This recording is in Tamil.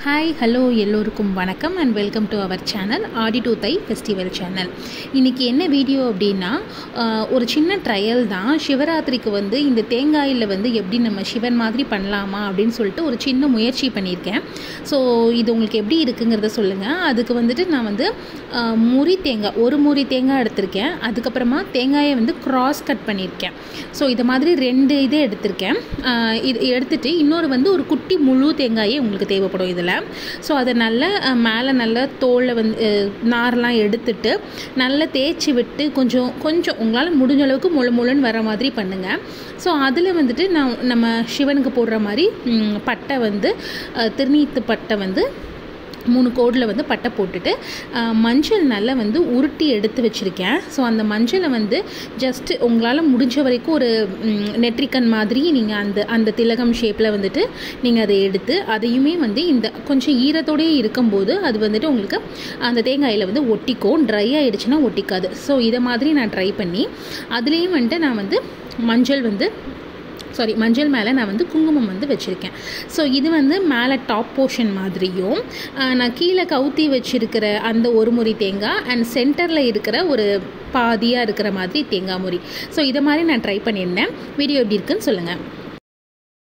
ஹாய் ஹலோ எல்லோருக்கும் வணக்கம் and welcome to our channel Aadi to Thai festival channel. இன்றைக்கி என்ன வீடியோ அப்படின்னா ஒரு சின்ன ட்ரையல் தான். சிவராத்திரிக்கு இந்த தேங்காயில் எப்படி நம்ம சிவன் மாதிரி பண்ணலாமா அப்படின்னு சொல்லிட்டு ஒரு சின்ன முயற்சி பண்ணியிருக்கேன். ஸோ இது உங்களுக்கு எப்படி இருக்குங்கிறத சொல்லுங்கள். அதுக்கு நான் முறி தேங்காய் ஒரு முறி தேங்காய் எடுத்திருக்கேன். அதுக்கப்புறமா தேங்காயை க்ராஸ் கட் பண்ணியிருக்கேன். ஸோ இது மாதிரி 2 இதை எடுத்திருக்கேன். இது எடுத்துகிட்டு இன்னொரு ஒரு குட்டி முழு தேங்காயே உங்களுக்கு தேவைப்படும் இதில். ஸோ அதை நல்லா மேலே நல்லா தோலை நார்லாம் எடுத்துட்டு நல்லா தேய்ச்சி விட்டு கொஞ்சம் உங்களால் முடிஞ்ச அளவுக்கு முழுன்னு வர மாதிரி பண்ணுங்கள். ஸோ அதில் நம்ம சிவனுக்கு போடுற மாதிரி பட்டை திருநீத்து பட்டை 3 கோடில் பட்டை போட்டுட்டு மஞ்சள் நல்லா உருட்டி எடுத்து வச்சுருக்கேன். ஸோ அந்த மஞ்சளை ஜஸ்ட்டு உங்களால் முடிஞ்ச வரைக்கும் ஒரு நெற்றிக்கன் மாதிரி நீங்கள் அந்த திலகம் ஷேப்பில் நீங்கள் அதை எடுத்து அதையுமே இந்த கொஞ்சம் ஈரத்தோடையே இருக்கும்போது அது உங்களுக்கு அந்த தேங்காயில் ஒட்டிக்கும். ட்ரை ஆகிடுச்சுன்னா ஒட்டிக்காது. ஸோ இதை மாதிரி நான் ட்ரை பண்ணி அதுலேயும் நான் மஞ்சள் மேலே நான் குங்குமம் வச்சுருக்கேன். ஸோ இது மேலே டாப் போர்ஷன் மாதிரியும் நான் கீழே கவுத்தி வச்சுருக்கிற அந்த ஒரு முறி தேங்காய் அண்ட் சென்டரில் இருக்கிற ஒரு பாதியாக இருக்கிற மாதிரி தேங்காய் முறி. ஸோ இதை மாதிரி நான் ட்ரை பண்ணியிருந்தேன். வீடியோ எப்படி இருக்குன்னு சொல்லுங்கள்.